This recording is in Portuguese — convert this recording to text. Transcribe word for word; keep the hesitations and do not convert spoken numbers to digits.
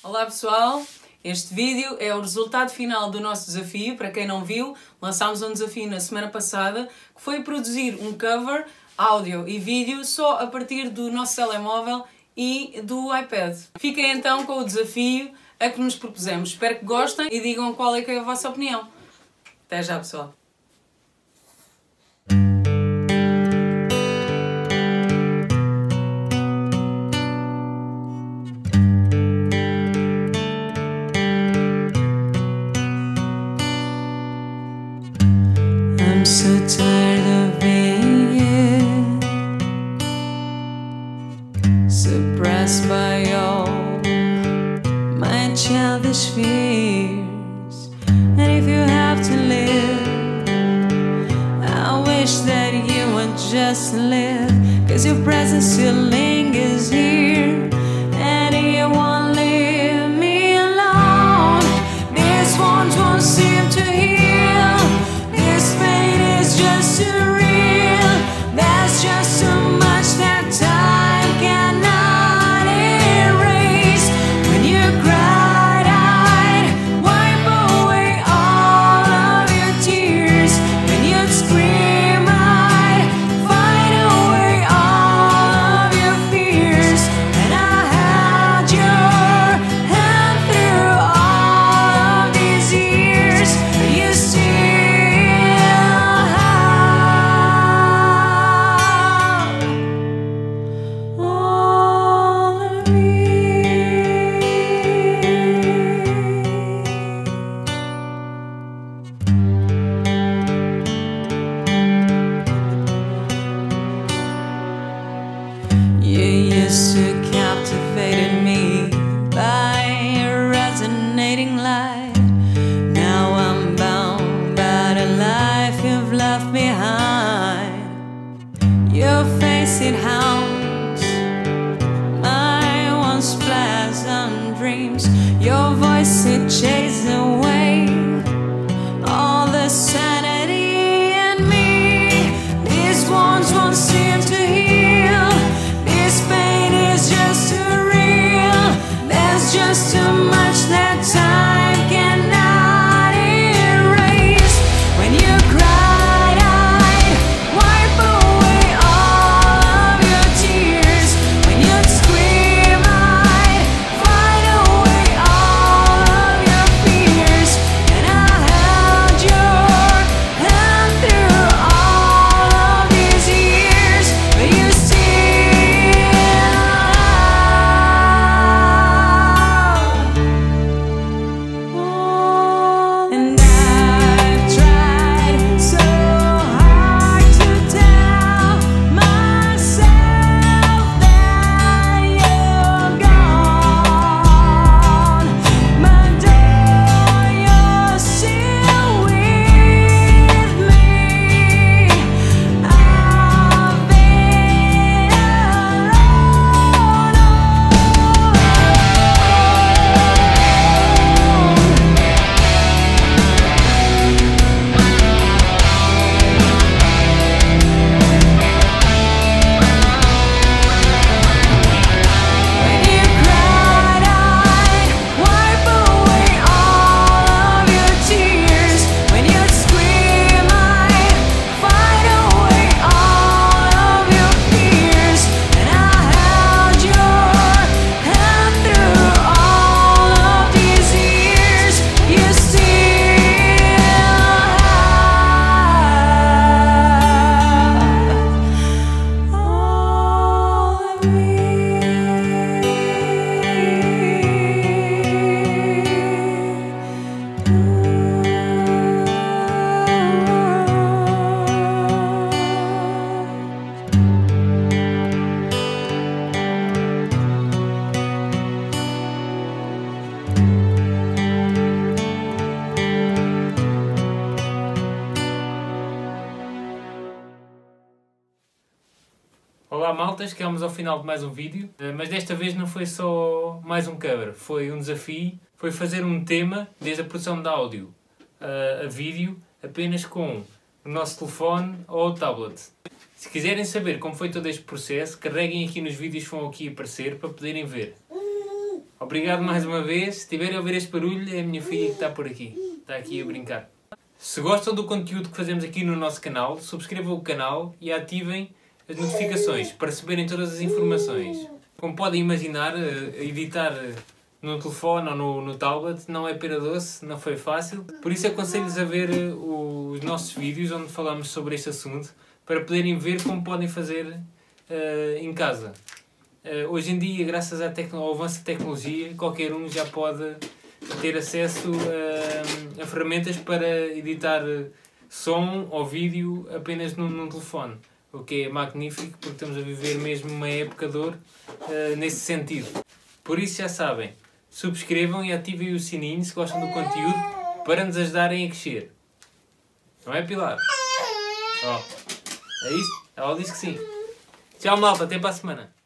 Olá pessoal, este vídeo é o resultado final do nosso desafio. Para quem não viu, lançámos um desafio na semana passada que foi produzir um cover, áudio e vídeo só a partir do nosso telemóvel e do iPad. Fiquem então com o desafio a que nos propusemos. Espero que gostem e digam qual é que é a vossa opinião. Até já pessoal! I'm so tired of being here, suppressed by all my childish fears. And if you have to live, I wish that you would just live, 'cause your presence still lingers here, and you won't leave me alone. These wounds won't seem to heal. This pain is just too real. There's just so much that time cannot erase. When you cried, I'd wipe away all of your tears. When you'd scream, I'd fight away all of your fears. And I held your hand through all of these years, but you still You used to captivate me by your resonating light. Now I'm bound by the life you've left behind. Your face, it haunts my once pleasant dreams. Your voice, it chases away all the sanity in me. These wounds won't seem to heal. This pain is just too real. There's just too much that time cannot erase. When you cried, I'd wipe away all of your tears. When you'd scream, I'd fight away all of your fears. And I held your hand through all of these years, but you still and I've tried so hard to tell myself that you're gone, but though you're still with me, I've been when you cried, I'd wipe away all of your tears. When you'd scream, I'd fight away all of your fears. And I held your hand through all of these years. You still have all of me. Olá malta, chegamos ao final de mais um vídeo, mas desta vez não foi só mais um cover, foi um desafio, foi fazer um tema desde a produção de áudio a, a vídeo apenas com o nosso telefone ou o tablet. Se quiserem saber como foi todo este processo, carreguem aqui nos vídeos que vão aqui aparecer para poderem ver. Obrigado mais uma vez. Se tiverem a ouvir este barulho, é a minha filha que está por aqui. Está aqui a brincar. Se gostam do conteúdo que fazemos aqui no nosso canal, subscrevam o canal e ativem as notificações para receberem todas as informações. Como podem imaginar, editar no telefone ou no, no tablet não é pera doce, não foi fácil. Por isso aconselho-vos a ver os nossos vídeos onde falamos sobre este assunto para poderem ver como podem fazer uh, em casa. Uh, hoje em dia, graças à ao avanço da tecnologia, qualquer um já pode ter acesso a, a ferramentas para editar som ou vídeo apenas num, num telefone. O que é magnífico, porque estamos a viver mesmo uma época de ouro uh, nesse sentido. Por isso já sabem, subscrevam e ativem o sininho se gostam do conteúdo para nos ajudarem a crescer. Não é, Pilar? Ó, oh, é isso? Ela disse que sim. Tchau, malta, até para a semana.